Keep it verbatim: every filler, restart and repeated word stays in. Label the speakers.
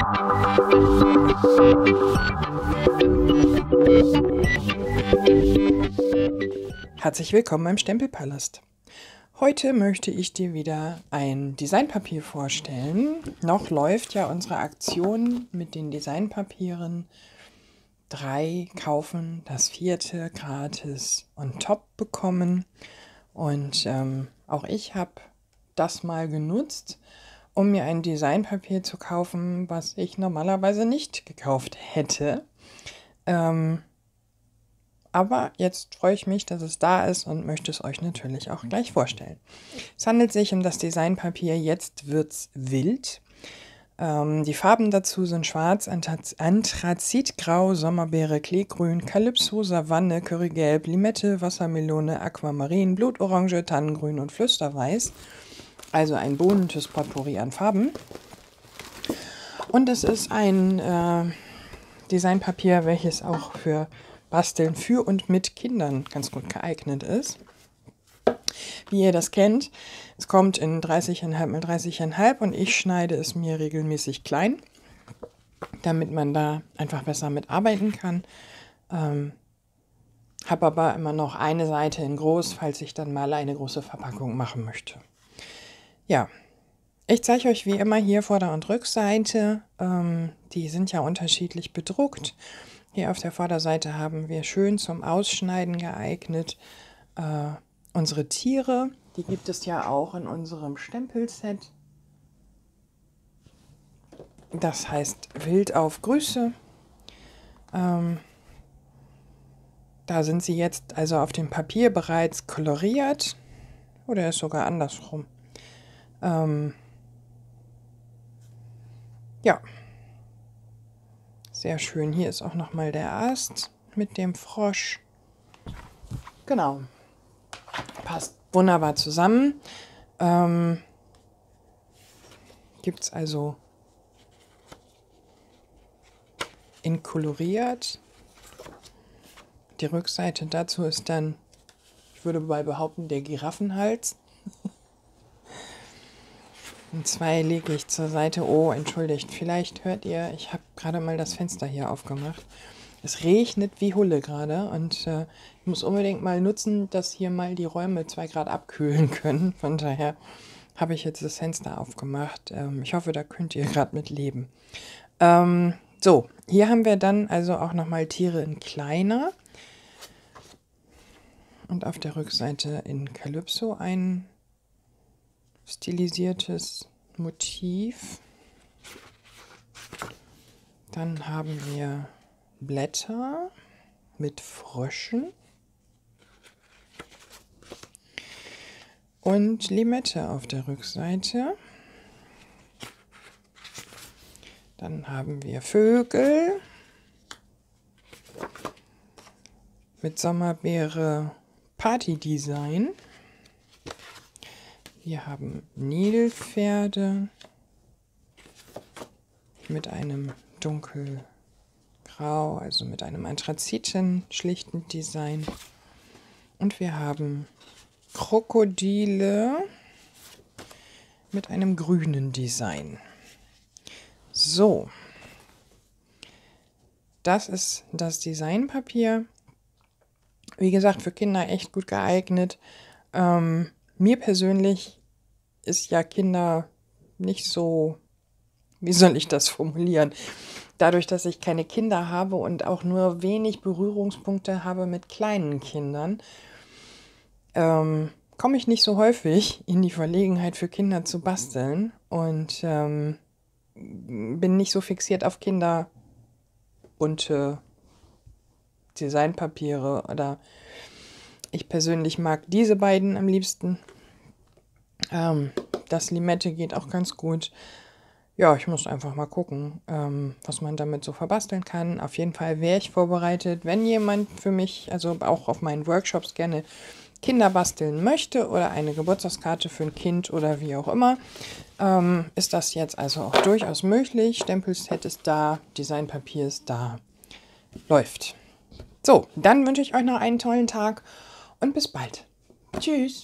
Speaker 1: Herzlich willkommen im Stempelpalast. Heute möchte ich dir wieder ein Designpapier vorstellen. Noch läuft ja unsere Aktion mit den Designpapieren. Drei kaufen, das vierte gratis on top bekommen. Und ähm, auch ich habe das mal genutzt, um mir ein Designpapier zu kaufen, was ich normalerweise nicht gekauft hätte. Ähm, aber jetzt freue ich mich, dass es da ist und möchte es euch natürlich auch gleich vorstellen. Es handelt sich um das Designpapier Jetzt wird's wild. Ähm, die Farben dazu sind Schwarz, Anthrazitgrau, Sommerbeere, Kleegrün, Kalypso, Savanne, Currygelb, Limette, Wassermelone, Aquamarin, Blutorange, Tannengrün und Flüsterweiß. Also ein buntes Potpourri an Farben. Und es ist ein äh, Designpapier, welches auch für Basteln für und mit Kindern ganz gut geeignet ist. Wie ihr das kennt, es kommt in dreißig Komma fünf mal dreißig Komma fünf und ich schneide es mir regelmäßig klein, damit man da einfach besser mitarbeiten kann. Ähm, habe aber immer noch eine Seite in groß, falls ich dann mal eine große Verpackung machen möchte. Ja, ich zeige euch wie immer hier Vorder- und Rückseite. Ähm, die sind ja unterschiedlich bedruckt. Hier auf der Vorderseite haben wir schön zum Ausschneiden geeignet äh, unsere Tiere. Die gibt es ja auch in unserem Stempelset. Das heißt Wild auf Grüße. Ähm, da sind sie jetzt also auf dem Papier bereits koloriert. Oder ist sogar andersrum. Ähm, ja. Sehr schön. Hier ist auch nochmal der Ast mit dem Frosch. Genau. Passt wunderbar zusammen. Ähm, Gibt es also in koloriert. Die Rückseite dazu ist dann, ich würde mal behaupten, der Giraffenhals. Und zwei lege ich zur Seite. Oh, entschuldigt, vielleicht hört ihr, ich habe gerade mal das Fenster hier aufgemacht. Es regnet wie Hulle gerade und äh, ich muss unbedingt mal nutzen, dass hier mal die Räume zwei Grad abkühlen können. Von daher habe ich jetzt das Fenster aufgemacht. Ähm, ich hoffe, da könnt ihr gerade mit leben. Ähm, so, hier haben wir dann also auch nochmal Tiere in kleiner. Und auf der Rückseite in Kalypso ein stilisiertes Motiv. Dann haben wir Blätter mit Fröschen und Limette auf der Rückseite. Dann haben wir Vögel mit Sommerbeere Party-Design. Wir haben Nilpferde mit einem dunkelgrau, also mit einem Anthraziten schlichten Design. Und wir haben Krokodile mit einem grünen Design. So, das ist das Designpapier. Wie gesagt, für Kinder echt gut geeignet. Ähm, mir persönlich ist ja Kinder nicht so, wie soll ich das formulieren? Dadurch, dass ich keine Kinder habe und auch nur wenig Berührungspunkte habe mit kleinen Kindern, ähm, komme ich nicht so häufig in die Verlegenheit für Kinder zu basteln und ähm, bin nicht so fixiert auf Kinder bunte Designpapiere oder ich persönlich mag diese beiden am liebsten. Ähm, das Limette geht auch ganz gut. Ja, ich muss einfach mal gucken, ähm, was man damit so verbasteln kann. Auf jeden Fall wäre ich vorbereitet, wenn jemand für mich, also auch auf meinen Workshops gerne Kinder basteln möchte oder eine Geburtstagskarte für ein Kind oder wie auch immer, ähm, ist das jetzt also auch durchaus möglich. Stempelset ist da, Designpapier ist da. Läuft. So, dann wünsche ich euch noch einen tollen Tag und bis bald. Tschüss.